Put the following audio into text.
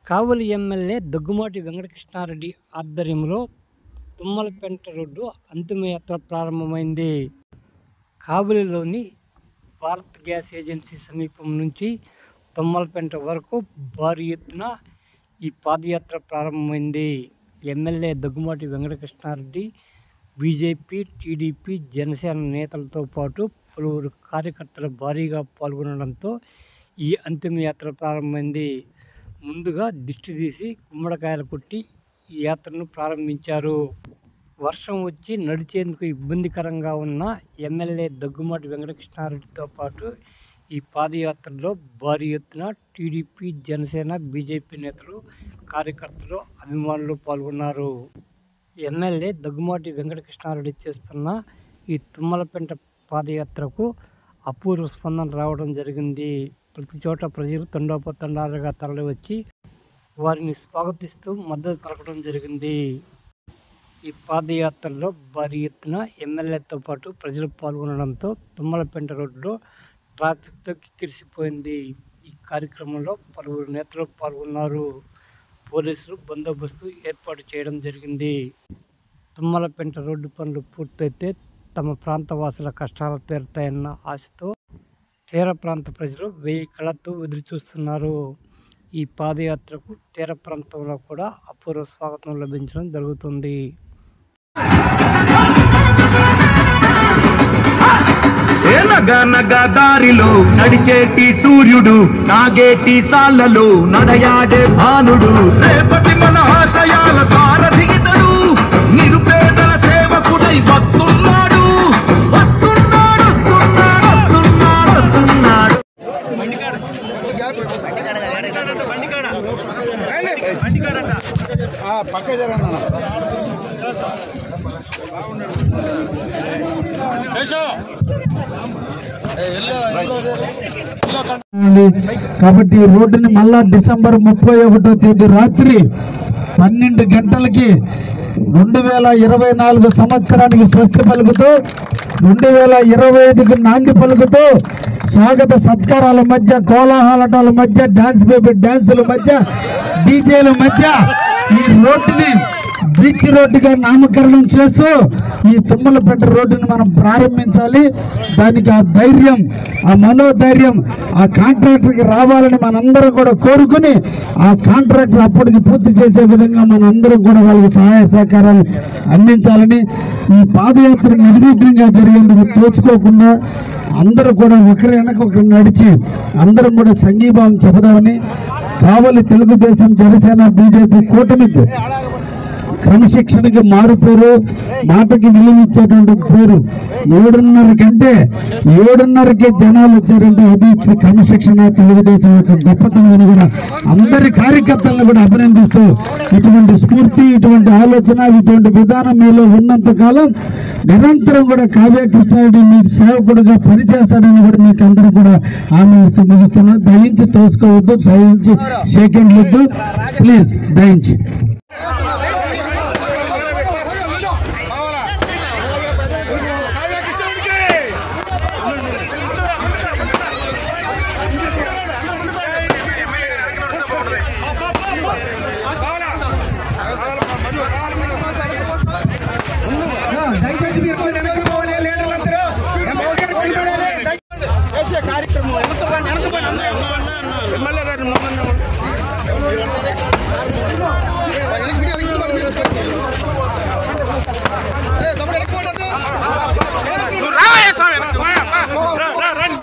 కావలి MLA Daggumati Venkatakrishna Reddy ఆధ్వర్యంలో Tummalapenta road అంతిమయాత్ర ప్రారంభమైంది. కావలిలోని Bharat gas agency సమీపం నుంచి తుమ్మలపెంట వరకు భారీ ఎత్తున ఈ పాదయాత్ర ప్రారంభమైంది. MLA Daggumati Venkatakrishnareddy, BJP, TDP, Janasena నేతలతో పాటు పలువురు కార్యకర్తలు భారీగా పాల్గొనడంతో ఈ అంతిమయాత్ర ప్రారంభమైంది. ముందుగా దిష్టి తీసి గుమ్మడికాయలు కొట్టి ఈ యాత్రను ప్రారంభించారు. వర్షం వచ్చి నడిచేందుకు ఇబ్బందికరంగా ఉన్న ఎమ్మెల్యే దగ్గుమాటి వెంకటకృష్ణారెడ్డితో పాటు ఈ పాదయాత్రలో భారీ ఎత్తున టీడీపీ, జనసేన, బీజేపీ నేతలు, కార్యకర్తలు, అభిమానులు పాల్గొన్నారు. ఎమ్మెల్యే దగ్గుమాటి వెంకటకృష్ణారెడ్డి చేస్తున్న ఈ తుమ్మలపెంట పాదయాత్రకు అపూర్వ స్పందన రావడం జరిగింది. ప్రతి చోట ప్రజలు తండోపతండాలుగా తరలివచ్చి వారిని స్వాగతిస్తూ మద్దతు పలకడం జరిగింది. ఈ పాదయాత్రలో భారీ ఎత్తున ఎమ్మెల్యేతో పాటు ప్రజలు పాల్గొనడంతో తుమ్మలపెంట రోడ్డులో ట్రాఫిక్తో కిక్కిరిసిపోయింది. ఈ కార్యక్రమంలో పలువురు నేతలు పాల్గొన్నారు. పోలీసులు బందోబస్తు ఏర్పాటు చేయడం జరిగింది. తుమ్మలపెంట రోడ్డు పనులు పూర్తయితే తమ ప్రాంత వాసుల కష్టాలు తీరుతాయన్న ఆశతో తీర ప్రాంత ప్రజలు 1000 కళ్ళతో ఎదురుచూస్తున్నారు. ఈ పాదయాత్రకు తీర ప్రాంతంలో కూడా అపూర్వ స్వాగతం లభించడం జరుగుతుంది. నగ దారిలో నడిచేటి సూర్యుడు, నాగేటి సాళ్లలో నడయాడే భానుడు, రేపటి మన ఆశయాల సారథి ఇతడు, నిరుపేదల సేవకుడై వస్తున్నాడు వస్తున్నాడు వస్తున్నాడు వస్తున్నాడు వస్తున్నాడు. కాబట్టి ఈ రోడ్డుని మళ్ళా డిసెంబర్ 31వ తేదీ రాత్రి 12 గంటలకి 2024 సంవత్సరానికి స్వస్తి పలుకుతూ 2025కి నాంది పలుకుతూ స్వాగత సత్కారాల మధ్య, కోలాహలాటాల మధ్య, డాన్స్ బేబీ డాన్సుల మధ్య, డీజేల మధ్య ఈ రోడ్డుని బీచ్ రోడ్డుగా నామకరణం చేస్తూ ఈ తుమ్మలపెంట రోడ్డుని మనం ప్రారంభించాలి. దానికి ఆ ధైర్యం, ఆ మనోధైర్యం ఆ కాంట్రాక్టర్కి రావాలని మనందరం కూడా కోరుకుని ఆ కాంట్రాక్టర్ అప్పటికి పూర్తి చేసే విధంగా మనందరం కూడా వాళ్ళకి సహాయ సహకారాలు అందించాలని, ఈ పాదయాత్ర నిర్విఘ్నంగా జరిగేందుకు తోచుకోకుండా అందరూ కూడా ఒకరి వెనక ఒకరు నడిచి అందరం కూడా సంఘీభావం చెబుదామని కావలి తెలుగుదేశం, జనసేన, బీజేపీ కూటమికి క్రమశిక్షణకి మారు పేరు, మాటకి విలువ ఇచ్చేటువంటి పేరు. 7:30కే జనాలు వచ్చారంటే అది క్రమశిక్షణ, తెలుగుదేశం యొక్క గొప్పతనం కూడా అందరి కార్యకర్తలను కూడా అభినందిస్తూ ఇటువంటి స్ఫూర్తి, ఇటువంటి ఆలోచన, ఇటువంటి విధానం మీలో ఉన్నంత కాలం నిరంతరం కూడా కావ్య కృష్ణారెడ్డి మీకు సేవకుడుగా పనిచేస్తాడని కూడా మీకు అందరూ కూడా హామీ ఇస్తూ ముగిస్తున్నారు. దయించి తోసుకోవద్దు, దయించి షేక్ హ్యాండ్ వద్దు, ప్లీజ్ దయించి. కార్యక్రమం ఎమ్మెల్యే గారిని